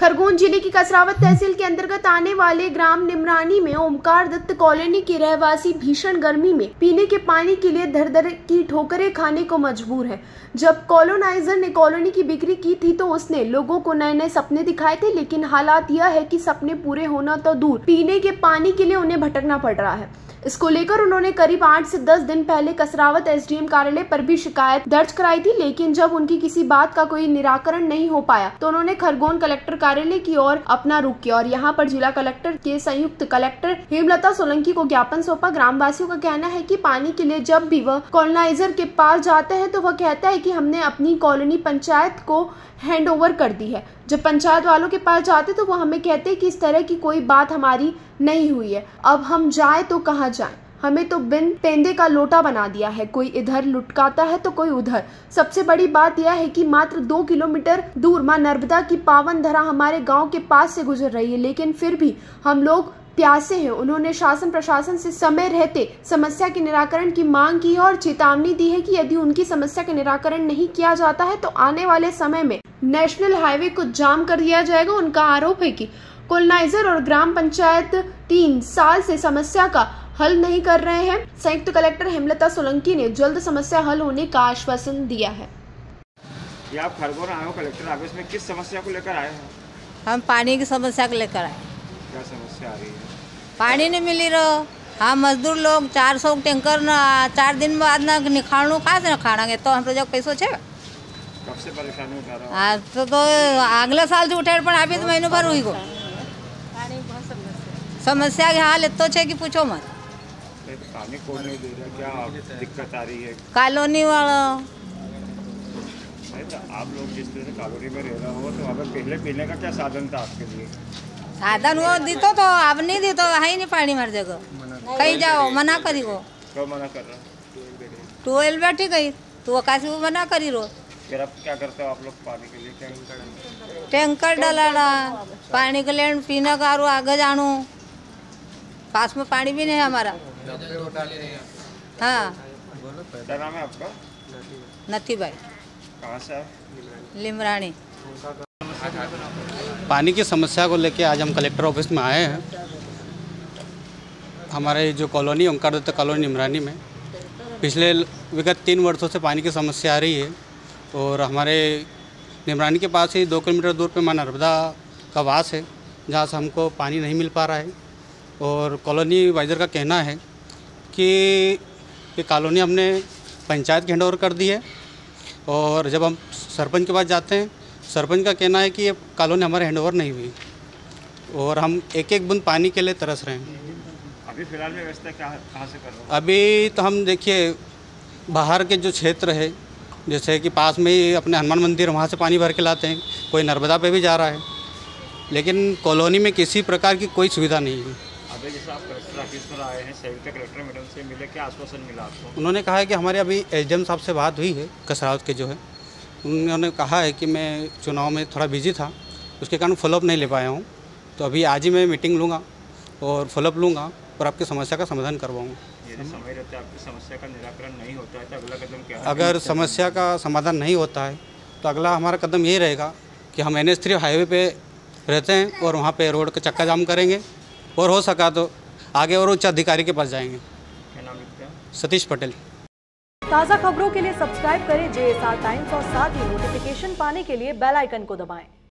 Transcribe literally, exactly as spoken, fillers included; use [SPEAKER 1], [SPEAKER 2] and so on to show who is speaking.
[SPEAKER 1] खरगोन जिले की कसरावत तहसील के अंतर्गत आने वाले ग्राम निमरानी में ओमकार दत्त कॉलोनी के रहवासी भीषण गर्मी में पीने के पानी के लिए धर धर की ठोकरें खाने को मजबूर है। जब कॉलोनाइजर ने कॉलोनी की बिक्री की थी तो उसने लोगों को नए नए सपने दिखाए थे, लेकिन हालात यह है कि सपने पूरे होना तो दूर, पीने के पानी के लिए उन्हें भटकना पड़ रहा है। इसको लेकर उन्होंने करीब आठ से दस दिन पहले कसरावत एसडीएम कार्यालय पर भी शिकायत दर्ज कराई थी, लेकिन जब उनकी किसी बात का कोई निराकरण नहीं हो पाया तो उन्होंने खरगोन कलेक्टर कार्यालय की ओर अपना रुख किया और यहां पर जिला कलेक्टर के संयुक्त कलेक्टर हेमलता सोलंकी को ज्ञापन सौंपा। ग्रामवासियों का कहना है कि पानी के लिए जब भी वह कॉलोनाइजर के पास जाते हैं तो वह कहता है कि हमने अपनी कॉलोनी पंचायत को हैंड ओवर कर दी है। जब पंचायत वालों के पास जाते तो वो हमें कहते हैं कि इस तरह की कोई बात हमारी नहीं हुई है, अब हम जाए तो कहाँ जाएं, हमें तो बिन पेंदे का लोटा बना दिया है, कोई इधर लुटकाता है तो कोई उधर। सबसे बड़ी बात यह है कि मात्र दो किलोमीटर दूर मां नर्मदा की पावन धरा हमारे गांव के पास से गुजर रही है, लेकिन फिर भी हम लोग प्यासे हैं। उन्होंने शासन प्रशासन से समय रहते समस्या के निराकरण की मांग की है और चेतावनी दी है कि यदि उनकी समस्या का निराकरण नहीं किया जाता है तो आने वाले समय में नेशनल हाईवे को जाम कर दिया जाएगा। उनका आरोप है कि कॉलोनाइजर और ग्राम पंचायत तीन साल से समस्या का हल नहीं कर रहे हैं। संयुक्त कलेक्टर हेमलता सोलंकी ने जल्द समस्या हल होने का आश्वासन दिया है।
[SPEAKER 2] ये आप खरगोन आए हो कलेक्टर ऑफिस में, किस समस्या को लेकर आए हो?
[SPEAKER 3] हम पानी की समस्या को लेकर आए।
[SPEAKER 2] क्या समस्या आ रही है?
[SPEAKER 3] पानी नहीं मिली रहो। हाँ, मजदूर लोग चार सौ टैंकर न चार दिन बाद ना निकालू कहाँ से निकालेंगे, तो हम तो जब पैसों छे
[SPEAKER 2] कब से परेशानी उठा रहा हूँ?
[SPEAKER 3] हाँ तो, तो अगले साल से उठे पर अभी तो महीनों भर हुई को समस्या के हाल इतो छे कि पूछो मत।
[SPEAKER 2] पानी कौन नहीं दे रहा, क्या दिक्कत आ रही है?
[SPEAKER 3] कॉलोनी वाला
[SPEAKER 2] तो आप लोग जिस तरह से कॉलोनी में रह रहे हो तो वहाँ पहले पीने का क्या साधन था आपके लिए?
[SPEAKER 3] साधन वो दी तो, तो अब नहीं दी तो है नहीं पानी मर जाएगा, कहीं जाओ मना करी वो।
[SPEAKER 2] क्यों मना कर रहा?
[SPEAKER 3] ट्वेल्व बैठी गई तो काशी वो मना करी रो।
[SPEAKER 2] फिर अब क्या करते हो आप लोग पानी के लिए? क्या
[SPEAKER 3] टैंकर डलाना पानी के लिए पीने का रो आगे जानू, पास में पानी भी नहीं है हमारा। हाँ,
[SPEAKER 2] क्या नाम है आपका?
[SPEAKER 3] नथी भाई।
[SPEAKER 2] कहाँ से आप?
[SPEAKER 3] लिमरानी।
[SPEAKER 4] पानी की समस्या को लेके आज हम कलेक्टर ऑफिस में आए हैं। हमारे जो कॉलोनी ओमकार दत्त कॉलोनी निमरानी में पिछले विगत तीन वर्षों से पानी की समस्या आ रही है और हमारे निमरानी के पास ही दो किलोमीटर दूर पे मां नर्मदा का वास है, जहाँ से हमको पानी नहीं मिल पा रहा है। और कॉलोनी वाइजर का कहना है कि ये कॉलोनी हमने पंचायत के हैंड ओवर कर दी है और जब हम सरपंच के पास जाते हैं सरपंच का कहना है कि ये कॉलोनी हमारे हैंड ओवर नहीं हुई और हम एक एक बूंद पानी के लिए तरस रहे हैं।
[SPEAKER 2] अभी फिलहाल में व्यवस्था क्या कहाँ से कर रहे हो?
[SPEAKER 4] अभी तो हम देखिए बाहर के जो क्षेत्र है, जैसे कि पास में ही अपने हनुमान मंदिर, वहाँ से पानी भर के लाते हैं, कोई नर्मदा पे भी जा रहा है, लेकिन कॉलोनी में किसी प्रकार की कोई सुविधा नहीं है।
[SPEAKER 2] अभी जैसे आप कलेक्टर ऑफिस पर आए हैं, संयुक्त कलेक्टर मैडम से मिले, क्या आश्वासन मिला आपको?
[SPEAKER 4] उन्होंने कहा है कि हमारे अभी एसडीएम साहब से बात हुई है कसरावत के जो है, उन्होंने कहा है कि मैं चुनाव में थोड़ा बिजी था, उसके कारण फॉलोअप नहीं ले पाया हूँ, तो अभी आज ही मैं मीटिंग लूँगा और फॉलोअप लूँगा और आपकी समस्या का समाधान करवाऊँगा।
[SPEAKER 2] यदि समय रहते आपकी समस्या का निराकरण नहीं होता है तो अगला कदम क्या है?
[SPEAKER 4] अगर समस्या का समाधान नहीं होता है तो अगला हमारा कदम ये रहेगा कि हम एन एच थ्री हाईवे पे रहते हैं और वहाँ पे रोड का चक्का जाम करेंगे और हो सका तो आगे और उच्च अधिकारी के पास जाएंगे।
[SPEAKER 2] क्या नाम लिखते हैं?
[SPEAKER 4] सतीश पटेल।
[SPEAKER 5] ताज़ा खबरों के लिए सब्सक्राइब करें जे एस आर टाइम्स और साथ ही नोटिफिकेशन पाने के लिए बेल आइकन को दबाएं।